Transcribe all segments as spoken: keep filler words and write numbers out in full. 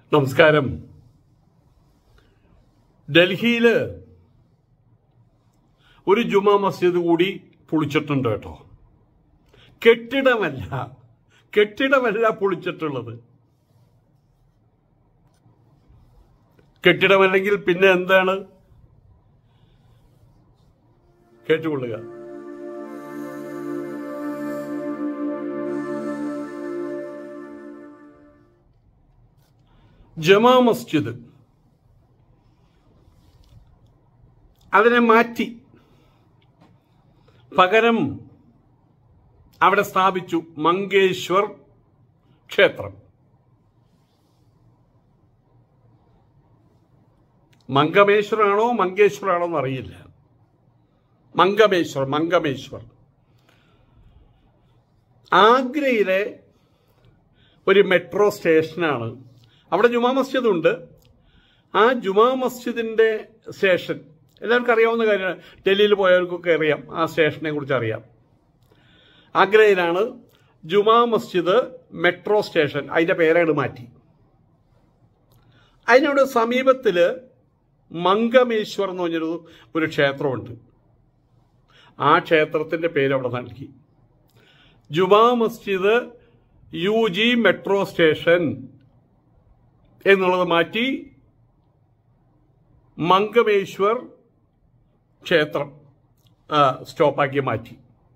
നമസ്കാരം. ഡൽഹിയിൽ ഒരു ജുമാ മസ്ജിദ് കൂടി പൊളിച്ചിട്ടുണ്ട് കേട്ടോ. കെട്ടിടമല്ല കെട്ടിടമല്ല പൊളിച്ചിട്ടുള്ളത്. കെട്ടിടമല്ലെങ്കിൽ പിന്നെ എന്താണ്? കേട്ടുകൊള്ളുക. ജമാ മസ്ജിദ് അതിനെ മാറ്റി പകരം അവിടെ സ്ഥാപിച്ചു മങ്കേശ്വർ ക്ഷേത്രം. മംഗമേശ്വറാണോ മങ്കേശ്വറാണോ എന്നറിയില്ല. മംഗമേശ്വർ മംഗമേശ്വർ ആഗ്രയിലെ ഒരു മെട്രോ സ്റ്റേഷനാണ്. അവിടെ ജുമാ മസ്ജിദ് ഉണ്ട്. ആ ജുമാ മസ്ജിദിന്റെ സ്റ്റേഷൻ എല്ലാവർക്കും അറിയാവുന്ന കാര്യമാണ്. ഡൽഹിയിൽ പോയവർക്കൊക്കെ അറിയാം, ആ സ്റ്റേഷനെ കുറിച്ച് അറിയാം. ആഗ്രയിലാണ് ജുമാ മസ്ജിദ് മെട്രോ സ്റ്റേഷൻ. അതിന്റെ പേരാണ് മാറ്റി. അതിനോട് സമീപത്തില് മംഗമേശ്വർ എന്ന് പറഞ്ഞൊരു ഒരു ക്ഷേത്രമുണ്ട്. ആ ക്ഷേത്രത്തിന്റെ പേര് അവിടെ നൽകി. Jama Masjid U G metro station എന്നുള്ളത് മാറ്റി മംഗമേശ്വർ ക്ഷേത്രം സ്റ്റോപ്പാക്കി മാറ്റി.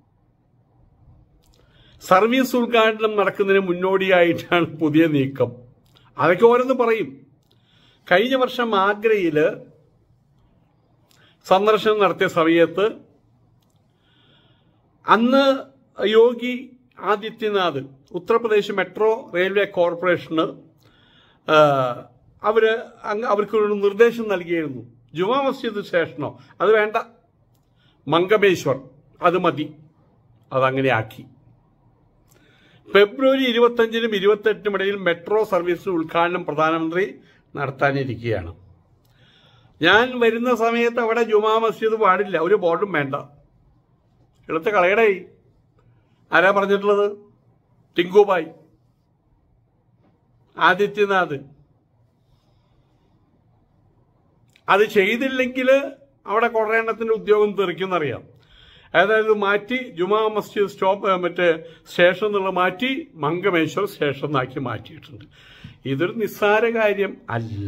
സർവീസ് ഉദ്ഘാടനം നടക്കുന്നതിന് മുന്നോടിയായിട്ടാണ് പുതിയ നീക്കം. അതൊക്കെ ഓരോന്ന് പറയും. കഴിഞ്ഞ വർഷം ആഗ്രയിൽ സന്ദർശനം നടത്തിയ സമയത്ത് അന്ന് Yogi Adityanath Uttar Pradesh metro railway corporation അവര് അവർക്കൊരു നിർദ്ദേശം നൽകിയിരുന്നു. ജുമാ മസ്ജിദ് സ്റ്റേഷനോ അത് വേണ്ട, മംഗമേശ്വർ അത് മതി. അതങ്ങനെ ആക്കി. ഫെബ്രുവരി ഇരുപത്തഞ്ചിനും ഇരുപത്തെട്ടിനും ഇടയിൽ മെട്രോ സർവീസ് ഉദ്ഘാടനം പ്രധാനമന്ത്രി നടത്താനിരിക്കുകയാണ്. ഞാൻ വരുന്ന സമയത്ത് അവിടെ ജുമാ മസ്ജിദ് പാടില്ല, ഒരു ബോർഡും വേണ്ട. എടുത്ത് കളയടേ. ആരാ പറഞ്ഞിട്ടുള്ളത്? ടിങ്കുബായ്, ആദിത്യനാഥ്. അത് ചെയ്തില്ലെങ്കിൽ അവിടെ കുറേ എണ്ണത്തിന്റെ ഉദ്യോഗം തെറിക്കുന്നറിയാം. അതായത് മാറ്റി ജുമാ മസ്ജിദ് സ്റ്റോപ്പ് മറ്റേ സ്റ്റേഷൻ എന്നുള്ള മാറ്റി മംഗമേശ്വർ സ്റ്റേഷൻ എന്നാക്കി മാറ്റിയിട്ടുണ്ട്. ഇതൊരു നിസ്സാര കാര്യം അല്ല.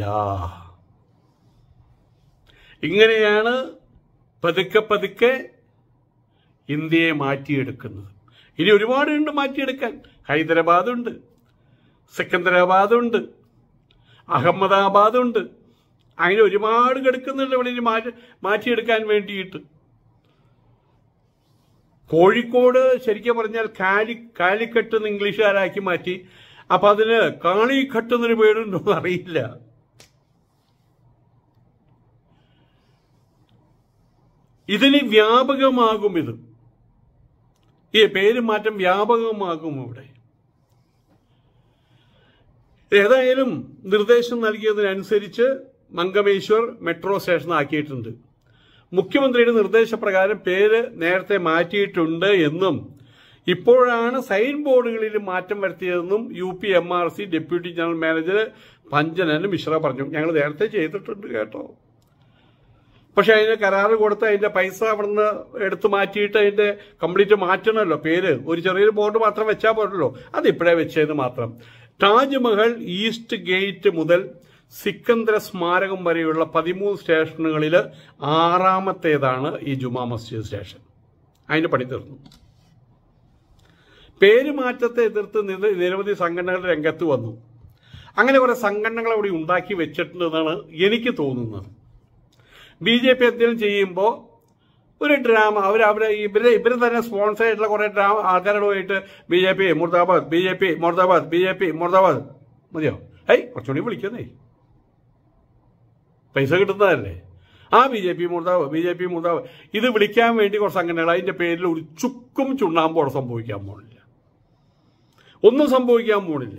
ഇങ്ങനെയാണ് പതുക്കെ പതുക്കെ ഇന്ത്യയെ മാറ്റിയെടുക്കുന്നത്. ഇനി ഒരുപാടുണ്ട് മാറ്റിയെടുക്കാൻ. ഹൈദരാബാദുണ്ട്, സെക്കന്ദരാബാദുണ്ട്, അഹമ്മദാബാദുണ്ട്. അങ്ങനെ ഒരുപാട് കിടക്കുന്നുണ്ട് ഇവിടെ ഇനി മാറ്റി മാറ്റിയെടുക്കാൻ വേണ്ടിയിട്ട്. കോഴിക്കോട് ശരിക്കും പറഞ്ഞാൽ കാലി കാലിക്കട്ട് എന്ന് ഇംഗ്ലീഷുകാരാക്കി മാറ്റി. അപ്പൊ അതിന് കാളിക്കട്ട് എന്നൊരു പേരുണ്ടോ അറിയില്ല. ഇതിന് വ്യാപകമാകും. ഇത് ഈ പേര് മാറ്റം വ്യാപകമാകും ഇവിടെ. ഏതായാലും നിർദ്ദേശം നൽകിയതിനനുസരിച്ച് മംഗമേശ്വർ മെട്രോ സ്റ്റേഷൻ ആക്കിയിട്ടുണ്ട്. മുഖ്യമന്ത്രിയുടെ നിർദ്ദേശപ്രകാരം പേര് നേരത്തെ മാറ്റിയിട്ടുണ്ട് എന്നും ഇപ്പോഴാണ് സൈൻ ബോർഡുകളിൽ മാറ്റം വരുത്തിയതെന്നും U P M R C deputy general manager Panchanan Mishra പറഞ്ഞു. ഞങ്ങൾ നേരത്തെ ചെയ്തിട്ടുണ്ട് കേട്ടോ. പക്ഷെ അതിന് കരാറ് കൊടുത്ത് അതിന്റെ പൈസ അവിടുന്ന് എടുത്തു മാറ്റിയിട്ട് അതിന്റെ കംപ്ലീറ്റ് മാറ്റണമല്ലോ. പേര് ഒരു ചെറിയൊരു ബോർഡ് മാത്രം വെച്ചാൽ പോരല്ലോ. അത് ഇപ്പോഴേ വെച്ചത് മാത്രം. താജ്മഹൽ ഈസ്റ്റ് ഗേറ്റ് മുതൽ സിക്കന്ദര സ്മാരകം വരെയുള്ള പതിമൂന്ന് സ്റ്റേഷനുകളിൽ ആറാമത്തേതാണ് ഈ ജുമാ മസ്ജിദ് സ്റ്റേഷൻ. അതിന്റെ പണി തീർന്നു. പേരുമാറ്റത്തെ എതിർത്ത് നിരവധി സംഘടനകൾ രംഗത്ത് വന്നു. അങ്ങനെ കുറെ സംഘടനകൾ അവിടെ ഉണ്ടാക്കി വെച്ചിട്ടുണ്ടെന്നാണ് എനിക്ക് തോന്നുന്നത്. ബി ജെ പി എന്തെങ്കിലും ചെയ്യുമ്പോൾ ഒരു ഡ്രാമ അവർ അവിടെ ഇവര് ഇവര് തന്നെ സ്പോൺസർ ആയിട്ടുള്ള കുറെ ഡ്രാമ ആൾക്കാരോട് പോയിട്ട് ബി ജെ പി മുർദാബാദ്, ബി ജെ പി മുർദാബാദ്, ബി ജെ പി മുർദാബാദ് മതിയോ? ഏയ് കുറച്ചുകൂടി വിളിക്കുന്നേ, പൈസ കിട്ടുന്നതല്ലേ. ആ ബി ജെ പി മുർദാബാദ്, ബി ജെ പി മുർദാബാദ് ഇത് വിളിക്കാൻ വേണ്ടി കുറച്ച് സംഘടനകൾ അതിന്റെ പേരിൽ ഒരു ചുക്കും ചുണ്ണാമ്പോടെ സംഭവിക്കാൻ പോണില്ല. ഒന്നും സംഭവിക്കാൻ പോണില്ല.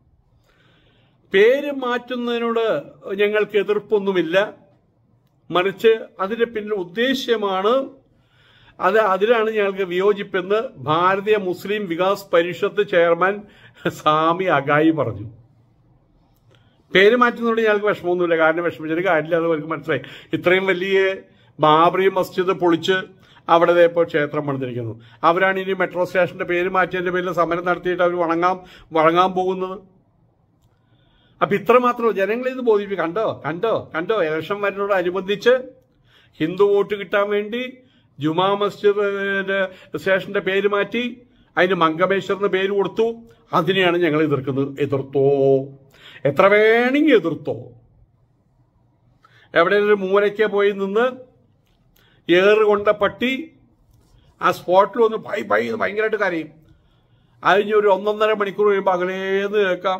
പേര് മാറ്റുന്നതിനോട് ഞങ്ങൾക്ക് എതിർപ്പൊന്നുമില്ല. മറിച്ച് അതിന്റെ പിന്നിൽ ഉദ്ദേശ്യമാണ് അത് അതിലാണ് ഞങ്ങൾക്ക് വിയോജിപ്പെന്ന് ഭാരതീയ മുസ്ലിം വികാസ് പരിഷത്ത് ചെയർമാൻ സാമി അഗായി പറഞ്ഞു. പേര് മാറ്റുന്നതുകൊണ്ട് ഞങ്ങൾക്ക് വിഷമമൊന്നുമില്ല. കാരണം വിഷമിച്ചൊരു കാര്യമില്ല, അത് അവർക്ക് മനസ്സിലായി. ഇത്രയും വലിയ ബാബറി മസ്ജിദ് പൊളിച്ച് അവിടെ ഇപ്പോൾ ക്ഷേത്രം പണിതിരിക്കുന്നു. അവരാണ് ഇനി മെട്രോ സ്റ്റേഷന്റെ പേര് മാറ്റിയതിന്റെ പേരിൽ സമരം നടത്തിയിട്ട് അവർ വണങ്ങാൻ വഴങ്ങാൻ പോകുന്നത്. അപ്പൊ ഇത്ര മാത്രമേ ജനങ്ങളെ ഇത് ബോധിപ്പിക്കും. കണ്ടോ കണ്ടോ കണ്ടോ ഇലക്ഷൻ വരുന്നതോടനുബന്ധിച്ച് ഹിന്ദു വോട്ട് കിട്ടാൻ വേണ്ടി ജുമാ മസ്ജിദ് സ്റ്റേഷന്റെ പേര് മാറ്റി അതിന് മംഗമേശ്വറിന് പേര് കൊടുത്തു. അതിനെയാണ് ഞങ്ങൾ എതിർക്കുന്നത്. എതിർത്തോ, എത്ര വേണമെങ്കിൽ എതിർത്തോ. എവിടെയെങ്കിലും മൂലയ്ക്ക് പോയി നിന്ന് ഏറ് കൊണ്ട പട്ടി ആ സ്പോട്ടിൽ ഒന്ന് പൈ പൈ ഭയങ്കരമായിട്ട് കരയും. അതിന് ഒരു ഒന്നൊന്നര മണിക്കൂർ കഴിയുമ്പോൾ അകലേന്ന് കേൾക്കാം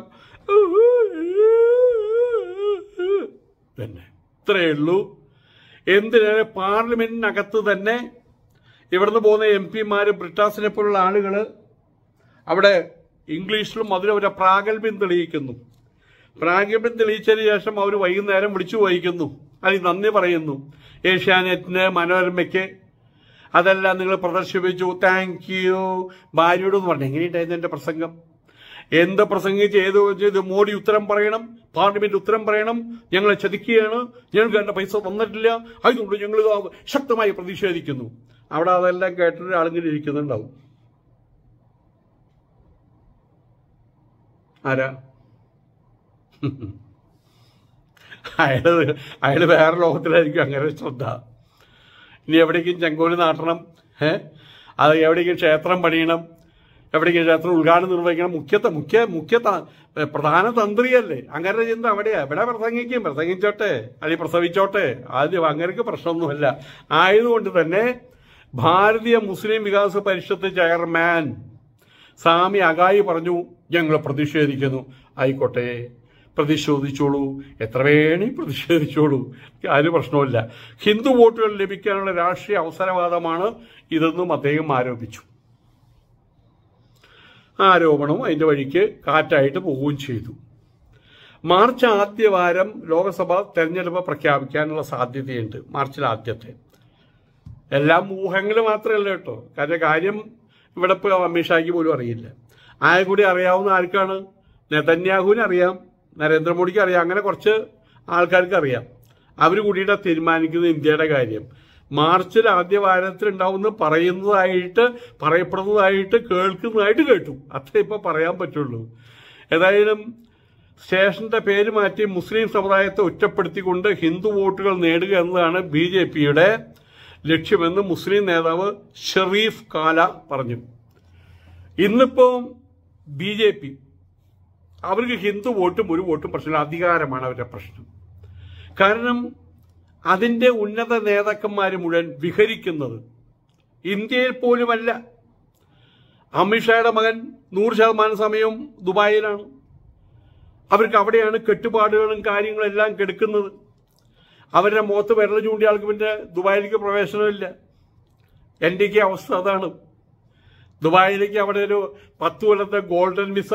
തന്നെ. ഇത്രയേ ഉള്ളൂ. എന്തിനേറെ പാർലമെന്റിനകത്ത് തന്നെ ഇവിടുന്ന് പോകുന്ന എം പിമാര് ബ്രിട്ടാസിനെ പോലുള്ള ആളുകൾ അവിടെ ഇംഗ്ലീഷിലും അതിലവരെ പ്രാഗൽഭ്യം തെളിയിക്കുന്നു. പ്രാഗൽഭ്യം തെളിയിച്ചതിന് ശേഷം അവർ വൈകുന്നേരം വിളിച്ചു വഹിക്കുന്നു, അതിന് നന്ദി പറയുന്നു. ഏഷ്യാനെറ്റിന്, മനോരമയ്ക്ക് അതെല്ലാം നിങ്ങൾ പ്രദർശിപ്പിച്ചു, താങ്ക് യു ഭാര്യയോടെന്ന് പറഞ്ഞു. എങ്ങനെയുണ്ടായിരുന്നു എൻ്റെ പ്രസംഗം? എന്ത് പ്രസംഗിച്ച് ഏത് ചെയ്ത് മോഡി ഉത്തരം പറയണം, പാർലമെന്റ് ഉത്തരം പറയണം, ഞങ്ങളെ ചതിക്കുകയാണ്, ഞങ്ങൾക്ക് എന്റെ പൈസ തന്നിട്ടില്ല, അതുകൊണ്ട് ഞങ്ങൾ ശക്തമായി പ്രതിഷേധിക്കുന്നു. അവിടെ അതെല്ലാം കേട്ടിട്ട് ആളിങ്ങനെ ഇരിക്കുന്നുണ്ടാവും. ആരാ? അയാള് അയാള് വേറെ ലോകത്തിലായിരിക്കും അങ്ങനെ ശ്രദ്ധ. ഇനി എവിടേക്കും ചെങ്കോല് നാട്ടണം, ഏഹ് അത് എവിടേക്കും ക്ഷേത്രം പണിയണം, എവിടേക്കും ക്ഷേത്രം ഉദ്ഘാടനം നിർവഹിക്കണം. മുഖ്യ മുഖ്യ മുഖ്യ പ്രധാന തന്ത്രിയല്ലേ. അങ്ങനെ ചിന്ത അവിടെയാ. ഇവിടെ പ്രസംഗിക്കും, പ്രസംഗിച്ചോട്ടെ, അല്ലെങ്കിൽ പ്രസവിച്ചോട്ടെ, ആദ്യം അങ്ങനെയൊക്കെ പ്രശ്നമൊന്നുമല്ല. ആയതുകൊണ്ട് തന്നെ ഭാരതീയ മുസ്ലിം വികാസ പരിഷത്ത് ചെയർമാൻ സ്വാമി അഗായി പറഞ്ഞു, ഞങ്ങൾ പ്രതിഷേധിക്കുന്നു. ആയിക്കോട്ടെ, പ്രതിഷേധിച്ചോളൂ, എത്ര വേണി പ്രതിഷേധിച്ചോളൂ, ആരും പ്രശ്നമില്ല. ഹിന്ദു വോട്ടുകൾ ലഭിക്കാനുള്ള രാഷ്ട്രീയ അവസരവാദമാണ് ഇതെന്നും അദ്ദേഹം ആരോപിച്ചു. ആരോപണം അതിന്റെ വഴിക്ക് കാറ്റായിട്ട് പോവുകയും ചെയ്തു. മാർച്ച് ആദ്യവാരം ലോക്സഭ തെരഞ്ഞെടുപ്പ് പ്രഖ്യാപിക്കാനുള്ള സാധ്യതയുണ്ട്. മാർച്ചിൽ ആദ്യത്തെ. എല്ലാം ഊഹങ്ങൾ മാത്രമല്ല കേട്ടോ. കാരണം കാര്യം ഇവിടെ ഇപ്പോൾ അമിത്ഷായ്ക്ക് പോലും അറിയില്ല. ആയ കൂടി അറിയാവുന്ന ആർക്കാണ്? നെതന്യാഹുവിന് അറിയാം, നരേന്ദ്രമോദിക്ക് അറിയാം, അങ്ങനെ കുറച്ച് ആൾക്കാർക്ക് അറിയാം. അവർ കൂടിയിട്ട് തീരുമാനിക്കുന്നത് ഇന്ത്യയുടെ കാര്യം. മാർച്ചിൽ ആദ്യ വാരത്തിൽ ഉണ്ടാവുമെന്ന് പറയുന്നതായിട്ട് പറയപ്പെടുന്നതായിട്ട് കേൾക്കുന്നതായിട്ട് കേട്ടു. അത്രേ ഇപ്പൊ പറയാൻ പറ്റുള്ളൂ. ഏതായാലും സ്റ്റേഷന്റെ പേര് മാറ്റി മുസ്ലിം സമുദായത്തെ ഒറ്റപ്പെടുത്തിക്കൊണ്ട് ഹിന്ദു വോട്ടുകൾ നേടുക എന്നതാണ് ബി ജെ പിയുടെ ലക്ഷ്യമെന്ന് മുസ്ലിം നേതാവ് ഷെറീഫ് കാല പറഞ്ഞു. ഇന്നിപ്പോ ബി ജെ പി അവർക്ക് ഹിന്ദു വോട്ടും ഒരു വോട്ടും പ്രശ്നമില്ല, അധികാരമാണ് അവരുടെ പ്രശ്നം. കാരണം അതിന്റെ ഉന്നത നേതാക്കന്മാർ മുഴുവൻ വിഹരിക്കുന്നത് ഇന്ത്യയിൽ പോലുമല്ല. അമിത്ഷായുടെ മകൻ നൂറ് ശതമാനം സമയവും ദുബായിലാണ്. അവർക്ക് അവിടെയാണ് കെട്ടുപാടുകളും കാര്യങ്ങളും എല്ലാം കെടുക്കുന്നത്. അവരുടെ മുഖത്ത് വിരൽ ചൂണ്ടിയ ആൾക്ക് പിന്നെ ദുബായിലേക്ക് പ്രവേശനമില്ല. എന്റെയൊക്കെ അവസ്ഥ അതാണ്. ദുബായിലേക്ക് അവിടെ ഒരു പത്ത് കൊല്ലത്തെ ഗോൾഡൻ വിസ.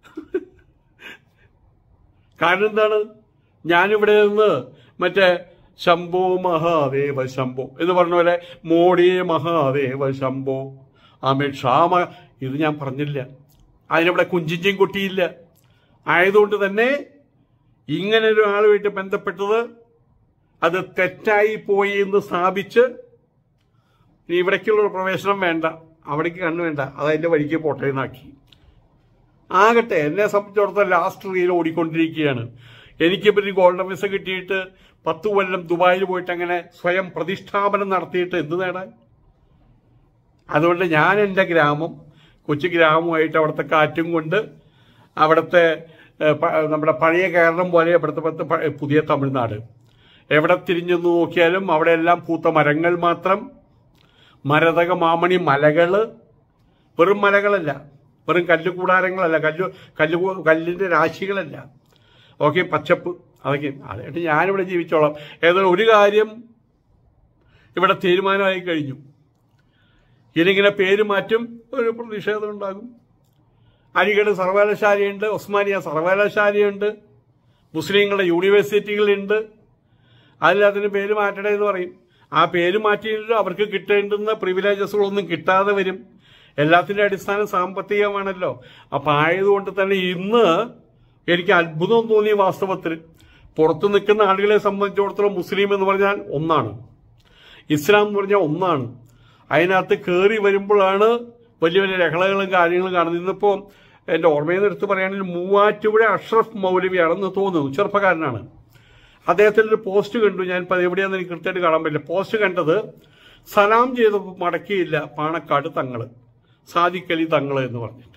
കാരണം എന്താണ്? ഞാനിവിടെ നിന്ന് മറ്റേ ശംഭോ മഹാദേവ ശംഭോ എന്ന് പറഞ്ഞ പോലെ മോഡി മഹാദേവ ശംഭോ, അമിത് ഷാ ഇത് ഞാൻ പറഞ്ഞില്ല. അതിനിവിടെ കുഞ്ചിഞ്ചിയും കൊട്ടിയില്ല. ആയതുകൊണ്ട് തന്നെ ഇങ്ങനെ ഒരാളുമായിട്ട് ബന്ധപ്പെട്ടത് അത് തെറ്റായി പോയി എന്ന് സ്ഥാപിച്ച് ഇനി ഇവിടേക്കുള്ള പ്രവേശനം വേണ്ട, അവിടേക്ക് കണ്ണു വേണ്ട, അതതിന്റെ വഴിക്ക് പോട്ടേന്നാക്കി. ആകട്ടെ, എന്നെ സംബന്ധിച്ചിടത്തോളം ലാസ്റ്റ് റീൽ ഓടിക്കൊണ്ടിരിക്കുകയാണ്. എനിക്ക് പിന്നെ ഗോൾഡൻ വിസ കിട്ടിയിട്ട് പത്തു കൊല്ലം ദുബായിൽ പോയിട്ട് അങ്ങനെ സ്വയം പ്രതിഷ്ഠാപനം നടത്തിയിട്ട് എന്ത് നേടാൻ? അതുകൊണ്ട് ഞാൻ എൻ്റെ ഗ്രാമം, കൊച്ചു ഗ്രാമമായിട്ട് അവിടുത്തെ കാറ്റും കൊണ്ട് അവിടുത്തെ നമ്മുടെ പഴയ കേരളം പോലെ അവിടുത്തെ പത്ത് പുതിയ തമിഴ്നാട് എവിടെ തിരിഞ്ഞു നോക്കിയാലും അവിടെ എല്ലാം പൂത്ത മരങ്ങൾ മാത്രം, മരതക മാമണി മലകള്, വെറും മലകളല്ല, വെറും കല്ലുകൂടാരങ്ങളല്ല, കല്ല് കല്ല് കല്ലിന്റെ രാശികളല്ല, ഓക്കെ, പച്ചപ്പ്, അതൊക്കെ. അതായിട്ട് ഞാനിവിടെ ജീവിച്ചോളാം. ഏതായാലും ഒരു കാര്യം ഇവിടെ തീരുമാനമായി കഴിഞ്ഞു. ഇനിങ്ങനെ പേര് മാറ്റും, ഒരു പ്രതിഷേധം ഉണ്ടാകും. അലിഗഡ് സർവകലാശാലയുണ്ട്, ഉസ്മാനിയ സർവകലാശാലയുണ്ട്, മുസ്ലിങ്ങളുടെ യൂണിവേഴ്സിറ്റികളുണ്ട്. അതിൽ അതിന് പേര് മാറ്റണേ എന്ന് പറയും. ആ പേര് മാറ്റിയിട്ട് അവർക്ക് കിട്ടേണ്ടുന്ന പ്രിവിലേജസുകളൊന്നും കിട്ടാതെ വരും. എല്ലാത്തിൻ്റെ അടിസ്ഥാനം സാമ്പത്തികമാണല്ലോ. അപ്പം ആയതുകൊണ്ട് തന്നെ ഇന്ന് എനിക്ക് അത്ഭുതം തോന്നിയ വാസ്തവത്തിൽ പുറത്തു നിൽക്കുന്ന ആളുകളെ സംബന്ധിച്ചിടത്തോളം മുസ്ലിം എന്ന് പറഞ്ഞാൽ ഒന്നാണ്, ഇസ്ലാം എന്ന് പറഞ്ഞാൽ ഒന്നാണ്. അതിനകത്ത് കയറി വരുമ്പോഴാണ് വലിയ വലിയ ലഹളകളും കാര്യങ്ങളും കാണുന്നത്. ഇന്നിപ്പോൾ എൻ്റെ ഓർമ്മയിൽ നിന്ന് എടുത്ത് പറയുകയാണെങ്കിൽ മൂവാറ്റുപുഴ അഷ്റഫ് മൗലവിയാണെന്ന് തോന്നുന്നു, ചെറുപ്പക്കാരനാണ്. അദ്ദേഹത്തിൻ്റെ ഒരു പോസ്റ്റ് കണ്ടു. ഞാൻ ഇപ്പം എവിടെയാണെന്ന് എനിക്ക് കൃത്യമായിട്ട് കാണാൻ പറ്റില്ല. പോസ്റ്റ് കണ്ടത് സലാം ചെയ്തപ്പോൾ മടക്കിയില്ല പാണക്കാട് തങ്ങള്, സാദിഖലി തങ്ങള് എന്ന് പറഞ്ഞിട്ട്.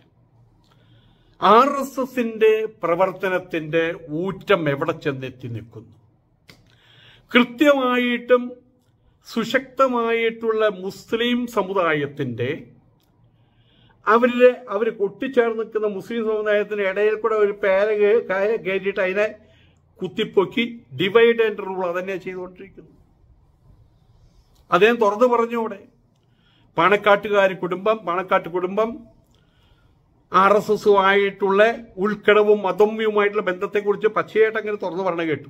ആർ എസ് എസിന്റെ പ്രവർത്തനത്തിന്റെ ഊറ്റം എവിടെ ചെന്നെത്തി നിൽക്കുന്നു? കൃത്യമായിട്ടും സുശക്തമായിട്ടുള്ള മുസ്ലിം സമുദായത്തിന്റെ അവരിലെ അവർ ഒട്ടിച്ചേർന്ന് നിൽക്കുന്ന മുസ്ലിം സമുദായത്തിന്റെ ഇടയിൽ കൂടെ ഒരു പേര കയറ്റിയിട്ട് അതിനെ കുത്തിപ്പൊക്കി ഡിവൈഡ് ആൻഡ് റൂൾ അതന്നെ ചെയ്തുകൊണ്ടിരിക്കുന്നു. അദ്ദേഹം തുറന്നു പറഞ്ഞു അവിടെ പാണക്കാട്ടുകാർ കുടുംബം പാണക്കാട്ട് കുടുംബം ആർ എസ് എസുമായിട്ടുള്ള ഉൾക്കടവും മതമ്യവുമായിട്ടുള്ള ബന്ധത്തെക്കുറിച്ച് പച്ചയായിട്ട് അങ്ങനെ തുറന്നു പറഞ്ഞു കേട്ടു.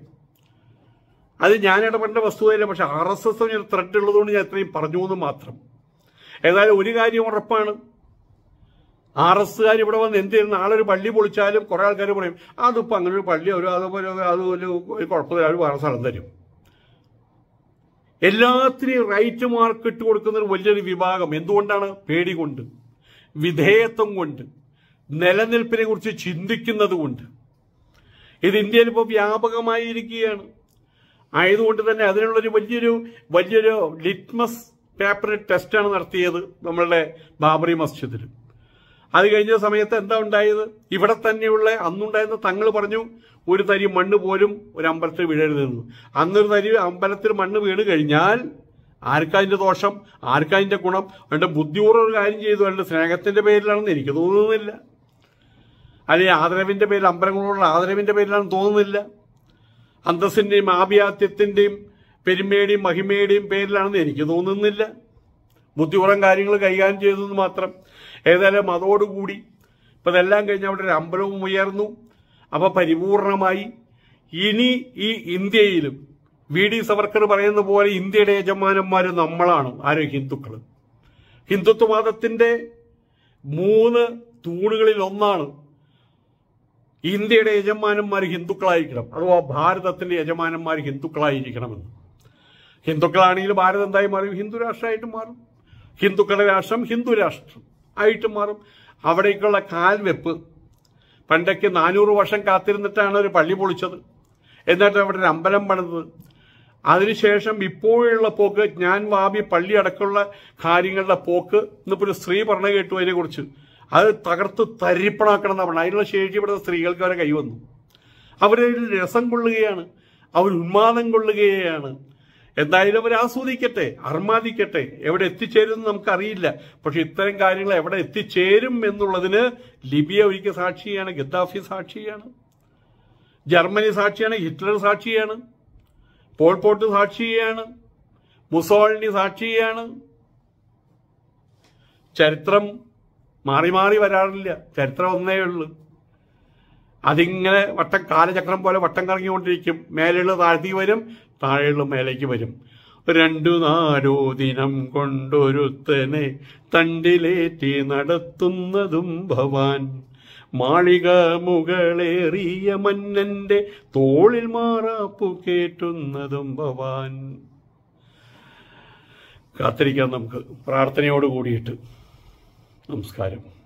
അത് ഞാൻ ഇടപെടേണ്ട വസ്തുതയില്ല, പക്ഷെ ആർ എസ് എസ് ഒരു ത്രെഡ് ഉള്ളതുകൊണ്ട് ഞാൻ ഇത്രയും പറഞ്ഞു എന്ന് മാത്രം. ഏതായാലും ഒരു കാര്യം ഉറപ്പാണ്, ആർ എസ്സുകാർ ഇവിടെ വന്ന് എന്ത് ചെയ്യുന്ന ആളൊരു പള്ളി പൊളിച്ചാലും കുറെ ആൾക്കാർ പറയും അതിപ്പോൾ അങ്ങനെ ഒരു പള്ളി ഒരു അതുപോലെ അതുപോലെ ഒരു കുഴപ്പമില്ല, ഒരു വേറെ സ്ഥലം തരും. എല്ലാത്തിനെയും റൈറ്റ് മാർക്ക് ഇട്ട് കൊടുക്കുന്ന ഒരു വലിയൊരു വിഭാഗം. എന്തുകൊണ്ടാണ്? പേടി കൊണ്ട്, വിധേയത്വം കൊണ്ട്, നിലനിൽപ്പിനെ കുറിച്ച് ചിന്തിക്കുന്നത് കൊണ്ട്. ഇത് ഇന്ത്യയിൽ ഇപ്പോൾ വ്യാപകമായിരിക്കുകയാണ്. ആയതുകൊണ്ട് തന്നെ അതിനുള്ളൊരു വലിയൊരു വലിയൊരു ലിറ്റ്മസ് പേപ്പർ ടെസ്റ്റാണ് നടത്തിയത് നമ്മളുടെ ബാബറി മസ്ജിദിൽ. അത് കഴിഞ്ഞ സമയത്ത് എന്താ ഉണ്ടായത്? ഇവിടെ തന്നെയുള്ള അന്നുണ്ടായിരുന്ന തങ്ങൾ പറഞ്ഞു ഒരു തരി മണ്ണ് പോലും ഒരു അമ്പലത്തിൽ വീഴരുതെന്ന്. അന്നൊരു തരി അമ്പലത്തിൽ മണ്ണ് വീണ് കഴിഞ്ഞാൽ ആർക്കതിന്റെ ദോഷം, ആർക്കതിന്റെ ഗുണം? അവന്റെ ബുദ്ധിപൂർവ്വം ഒരു കാര്യം ചെയ്തു, അവന്റെ സ്നേഹത്തിന്റെ പേരിലാണെന്ന് എനിക്ക് തോന്നുന്നില്ല, അല്ലെങ്കിൽ ആദരവിന്റെ പേരിൽ, അമ്പലങ്ങളോടുള്ള ആദരവിന്റെ പേരിലാണെന്ന് തോന്നുന്നില്ല, അന്തസ്സിന്റെയും ആഭിയാത്യത്തിന്റെയും പെരുമയുടെയും മഹിമയുടെയും പേരിലാണെന്ന് എനിക്ക് തോന്നുന്നില്ല. ബുദ്ധിപൂർവ്വം കാര്യങ്ങൾ കൈകാര്യം ചെയ്തതെന്ന് മാത്രം. ഏതായാലും അതോടുകൂടി ഇപ്പം ഇതെല്ലാം കഴിഞ്ഞ് അവിടെ ഒരു അമ്പലവും ഉയർന്നു. അപ്പൊ പരിപൂർണമായി ഇനി ഈ ഇന്ത്യയിലും വി ഡി സവർക്കർ പറയുന്ന പോലെ ഇന്ത്യയുടെ യജമാനന്മാർ നമ്മളാണ്. ആരോ ഹിന്ദുക്കൾ. ഹിന്ദുത്വവാദത്തിന്റെ മൂന്ന് തൂണുകളിൽ ഒന്നാണ് ഇന്ത്യയുടെ യജമാനന്മാർ ഹിന്ദുക്കളായിരിക്കണം, അഥവാ ഭാരതത്തിന്റെ യജമാനന്മാർ ഹിന്ദുക്കളായിരിക്കണമെന്ന്. ഹിന്ദുക്കളാണെങ്കിൽ ഭാരതം എന്തായി മാറും? ഹിന്ദു രാഷ്ട്രമായിട്ട് മാറും. ഹിന്ദുക്കളുടെ രാഷ്ട്രം ഹിന്ദു രാഷ്ട്രം ആയിട്ട് മാറും. അവിടേക്കുള്ള കാൽവെപ്പ് പണ്ടൊക്കെ നാനൂറ് വർഷം കാത്തിരുന്നിട്ടാണ് ഒരു പള്ളി പൊളിച്ചത്, എന്നിട്ട് അവിടെ ഒരു അമ്പലം പണിതത്. അതിനുശേഷം ഇപ്പോഴുള്ള പോക്ക്, ഞാൻ വാബി പള്ളി അടക്കമുള്ള കാര്യങ്ങളുടെ പോക്ക്, ഇന്നിപ്പോൾ ഒരു സ്ത്രീ പറഞ്ഞു കേട്ടു അതിനെ കുറിച്ച്, അത് തകർത്ത് തരിപ്പണാക്കണം എന്നാണ് പറഞ്ഞത്. അതിനുള്ള ശേഷി ഇവിടെ സ്ത്രീകൾക്ക് അവരെ കൈവന്നു. അവരതിൽ രസം കൊള്ളുകയാണ്, അവർ ഉന്മാദം കൊള്ളുകയാണ്. എന്തായാലും അവർ ആസ്വദിക്കട്ടെ, അർമാദിക്കട്ടെ. എവിടെ എത്തിച്ചേരുമെന്ന് നമുക്കറിയില്ല, പക്ഷെ ഇത്തരം കാര്യങ്ങൾ എവിടെ എത്തിച്ചേരും എന്നുള്ളതിന് ലിബിയ ഒരിക്കൽ സാക്ഷിയാണ്, ഗദ്ദാഫി സാക്ഷിയാണ്, ജർമ്മനി സാക്ഷിയാണ്, ഹിറ്റ്ലർ സാക്ഷിയാണ്, പോൾപോട്ട് സാക്ഷിയാണ്, മുസോളിനി സാക്ഷിയാണ്. ചരിത്രം മാറി മാറി വരാറില്ല, ചരിത്രം ഒന്നേ ഉള്ളൂ. അതിങ്ങനെ വട്ടം കാലചക്രം പോലെ വട്ടം കറങ്ങിക്കൊണ്ടിരിക്കും. മേലുള്ള താഴ്ത്തി വരും, താഴെയുള്ള മേലേക്ക് വരും. രണ്ടു നാലോ ദിനം കൊണ്ടൊരുത്തനെ തണ്ടിലേറ്റി നടത്തുന്നതും ഭവാൻ, മാളിക മുകളേറിയ മന്നന്റെ തോളിൽ മാറാപ്പു കേറ്റുന്നതും ഭവാൻ. കാത്തിരിക്കാം നമുക്ക് പ്രാർത്ഥനയോട് കൂടിയിട്ട്. നമസ്കാരം.